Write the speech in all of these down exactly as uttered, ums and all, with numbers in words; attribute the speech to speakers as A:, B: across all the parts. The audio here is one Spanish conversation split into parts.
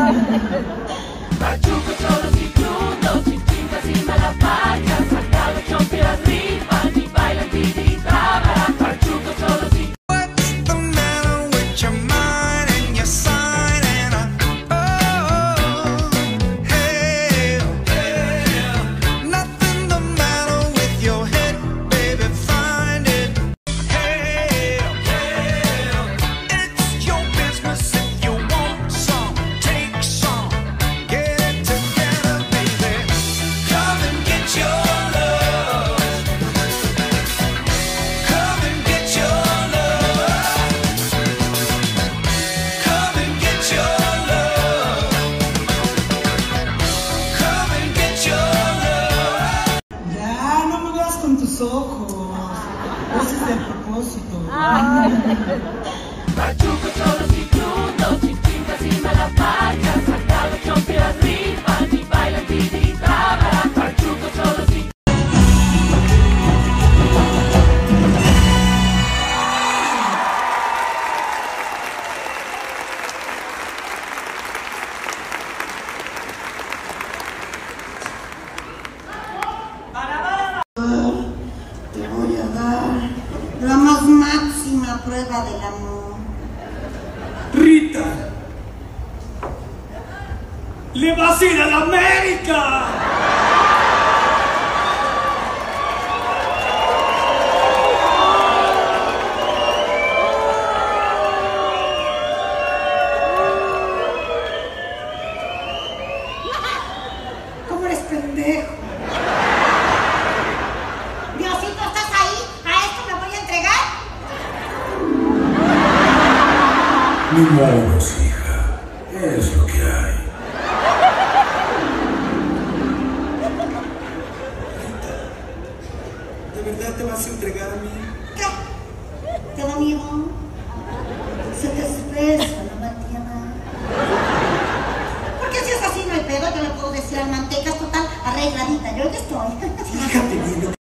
A: Machuco solo si crudo, si chingas y malapachas, saca los chompes arriba, ni bailan ni trabajan. Machuco solo si
B: ojos. Ese es el propósito.
A: Machuco solo si crudo, si chingas y malapachas, saca los chompes arriba, ni bailan ni trabajan. Machuco solo si
B: te voy a dar la más máxima prueba del amor.
C: Rita, le vas a ir a la América.
B: ¿Cómo eres pendejo?
D: Diosito, ¿estás ahí? ¿A esto me voy a entregar?
E: Ni modos, hija. Es lo que hay.
C: ¿De verdad te vas a entregar a mí?
B: ¿Qué? ¿Te da miedo? Se te expresa la mantiana.
D: Porque si es así no hay pedo, yo le puedo decir al mantecas total arregladita, yo ya estoy.
C: Fíjate bien.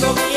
C: Lo